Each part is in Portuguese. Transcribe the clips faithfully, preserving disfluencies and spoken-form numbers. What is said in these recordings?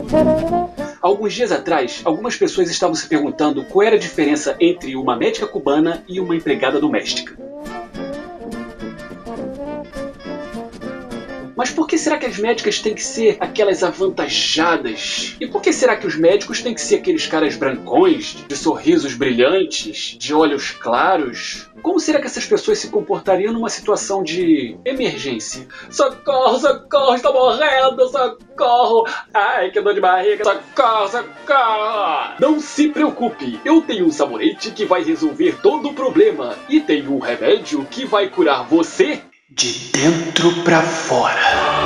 Alguns dias atrás, algumas pessoas estavam se perguntando qual era a diferença entre uma médica cubana e uma empregada doméstica. Mas por que será que as médicas têm que ser aquelas avantajadas? E por que será que os médicos têm que ser aqueles caras brancões, de sorrisos brilhantes, de olhos claros? Como será que essas pessoas se comportariam numa situação de emergência? Socorro, socorro, estou morrendo, socorro! Ai, que dor de barriga, socorro, socorro! Não se preocupe, eu tenho um sabonete que vai resolver todo o problema. E tenho um remédio que vai curar você de dentro pra fora.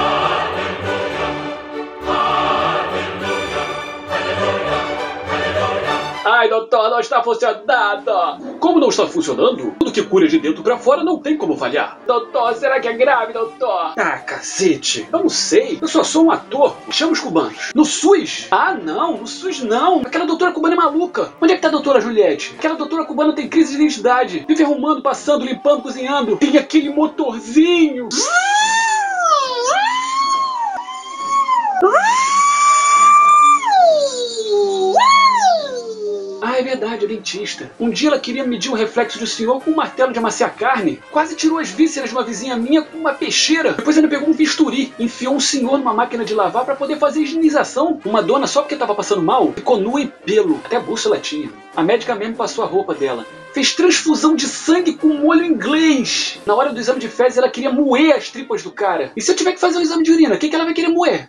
Ai, doutor, não está funcionando! Como não está funcionando? Tudo que cura de dentro pra fora não tem como falhar. Doutor, será que é grave, doutor? Ah, cacete! Eu não sei. Eu só sou um ator. Chama os cubanos. No SUS? Ah, não. No SUS não. Aquela doutora cubana é maluca. Onde é que tá a doutora Juliette? Aquela doutora cubana tem crise de identidade. Vive arrumando, passando, limpando, cozinhando. Tem aquele motorzinho. Ah, é verdade, é dentista. Um dia ela queria medir o reflexo do senhor com um martelo de amaciar carne. Quase tirou as vísceras de uma vizinha minha com uma peixeira. Depois ainda pegou um bisturi, enfiou um senhor numa máquina de lavar para poder fazer higienização. Uma dona, só porque estava passando mal, ficou nua e pelo. Até a bússola tinha. A médica mesmo passou a roupa dela. Fez transfusão de sangue com molho inglês. Na hora do exame de fezes, ela queria moer as tripas do cara. E se eu tiver que fazer um exame de urina, o que, que ela vai querer moer?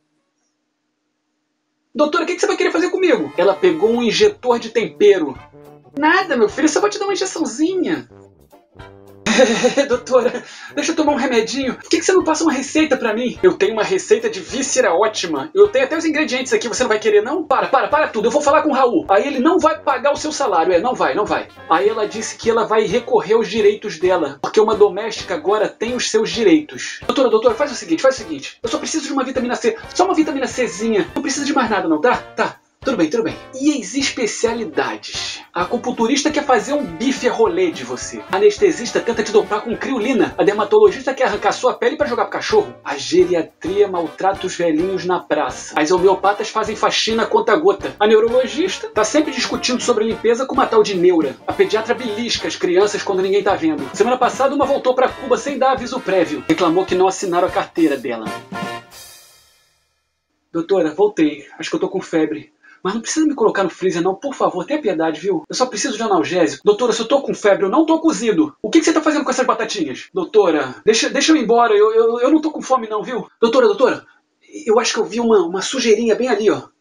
Doutora, o que, que você vai querer fazer comigo? Ela pegou um injetor de tempero. Nada, meu filho, só vou te dar uma injeçãozinha. Doutora, deixa eu tomar um remedinho. Por que, que você não passa uma receita pra mim? Eu tenho uma receita de víscera ótima. Eu tenho até os ingredientes aqui, você não vai querer não? Para, para, para tudo, eu vou falar com o Raul. Aí ele não vai pagar o seu salário, é, não vai, não vai. Aí ela disse que ela vai recorrer aos direitos dela, porque uma doméstica agora tem os seus direitos. Doutora, doutora, faz o seguinte, faz o seguinte. Eu só preciso de uma vitamina C, só uma vitamina Czinha. Não precisa de mais nada não, tá? Tá. Tudo bem, tudo bem. E as especialidades? A acupunturista quer fazer um bife a rolê de você. A anestesista tenta te dopar com criolina. A dermatologista quer arrancar sua pele para jogar pro cachorro. A geriatria maltrata os velhinhos na praça. As homeopatas fazem faxina a conta-gota. A neurologista tá sempre discutindo sobre limpeza com uma tal de neura. A pediatra belisca as crianças quando ninguém tá vendo. Semana passada uma voltou para Cuba sem dar aviso prévio. Reclamou que não assinaram a carteira dela. Doutora, voltei. Acho que eu tô com febre. Mas não precisa me colocar no freezer não, por favor, tenha piedade, viu? Eu só preciso de analgésico. Doutora, se eu tô com febre, eu não tô cozido. O que, que você tá fazendo com essas batatinhas? Doutora, deixa, deixa eu ir embora, eu, eu, eu não tô com fome não, viu? Doutora, doutora, eu acho que eu vi uma, uma sujeirinha bem ali, ó.